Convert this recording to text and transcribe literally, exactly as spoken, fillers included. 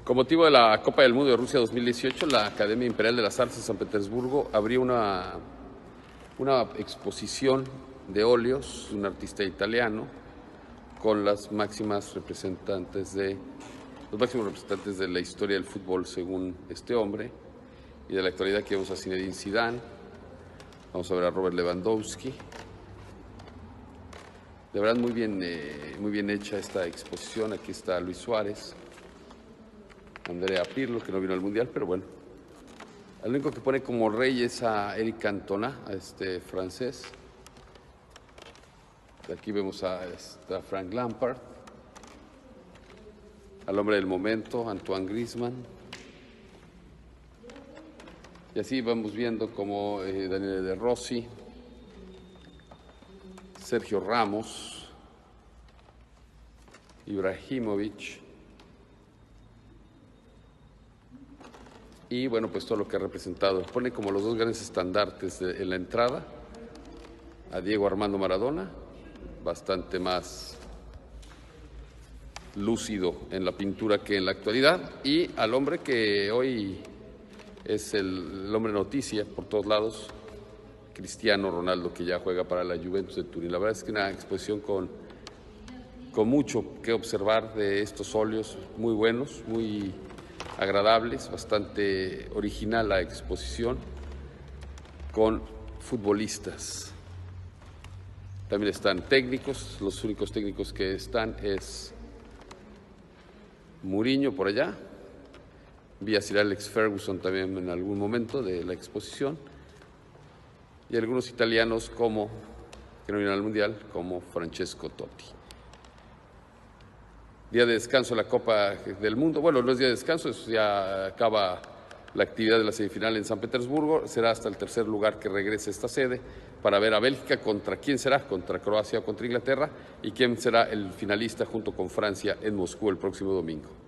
Con motivo de la Copa del Mundo de Rusia dos mil dieciocho, la Academia Imperial de las Artes de San Petersburgo abrió una, una exposición de óleos de un artista italiano con las máximas representantes de, los máximos representantes de la historia del fútbol según este hombre, y de la actualidad que vemos a Zinedine Zidane, vamos a ver a Robert Lewandowski. De verdad muy bien, eh, muy bien hecha esta exposición. Aquí está Luis Suárez, Andrea Pirlo, que no vino al Mundial, pero bueno. El único que pone como rey es a Eric Cantona, a este francés. Aquí vemos a, a Frank Lampard, al hombre del momento, Antoine Griezmann. Y así vamos viendo como eh, Daniele De Rossi, Sergio Ramos, Ibrahimovic. Y bueno, pues todo lo que ha representado. Pone como los dos grandes estandartes de, en la entrada a Diego Armando Maradona, bastante más lúcido en la pintura que en la actualidad, y al hombre que hoy es el, el hombre noticia por todos lados, Cristiano Ronaldo, que ya juega para la Juventus de Turín. La verdad es que una exposición con, con mucho que observar de estos óleos, muy buenos, muy agradables, bastante original la exposición, con futbolistas. También están técnicos, los únicos técnicos que están es Mourinho por allá, vi a Sir Alex Ferguson también en algún momento de la exposición, y algunos italianos como, que no vienen al Mundial, como Francesco Totti. Día de descanso de la Copa del Mundo. Bueno, no es día de descanso, eso ya acaba la actividad de la semifinal en San Petersburgo. Será hasta el tercer lugar que regrese a esta sede para ver a Bélgica contra quién será, contra Croacia o contra Inglaterra, y quién será el finalista junto con Francia en Moscú el próximo domingo.